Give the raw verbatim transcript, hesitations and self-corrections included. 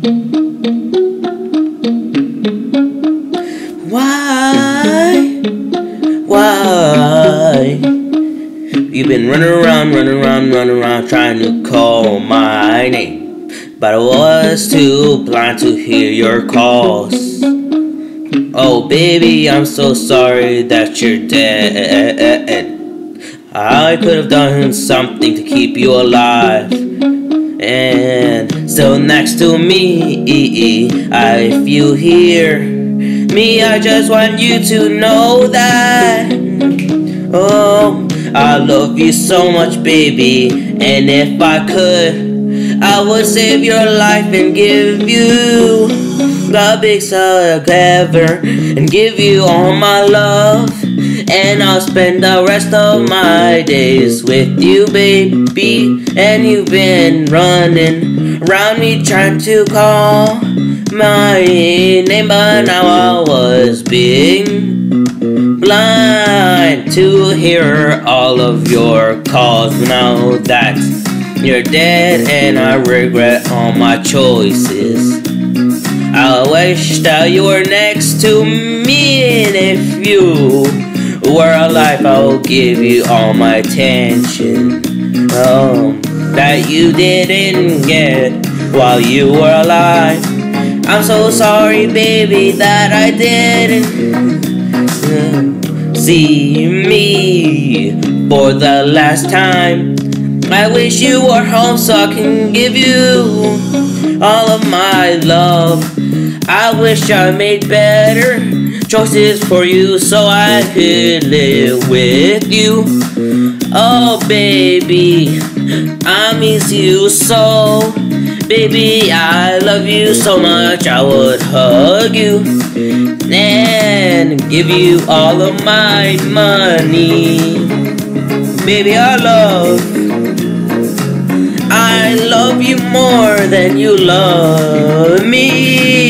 Why? Why? You've been running around, running around, running around trying to call my name, but I was too blind to hear your calls. Oh baby, I'm so sorry that you're dead. I could have done something to keep you alive and still next to me. If you hear me, I just want you to know that oh, I love you so much, baby. And if I could, I would save your life and give you the big so clever and give you all my love. And I'll spend the rest of my days with you, baby. And you've been running around me trying to call my name, but now I was being blind to hear all of your calls. Now that you're dead and I regret all my choices, I wish that you were next to me. And if you were alive, I will give you all my attention, oh, that you didn't get while you were alive. I'm so sorry, baby, that I didn't see me for the last time. I wish you were home so I can give you all of my love. I wish I made better choices for you so I could live with you. Oh baby, I miss you so. Baby, I love you so much, I would hug you and give you all of my money. Baby, I love, I love you more than you love me.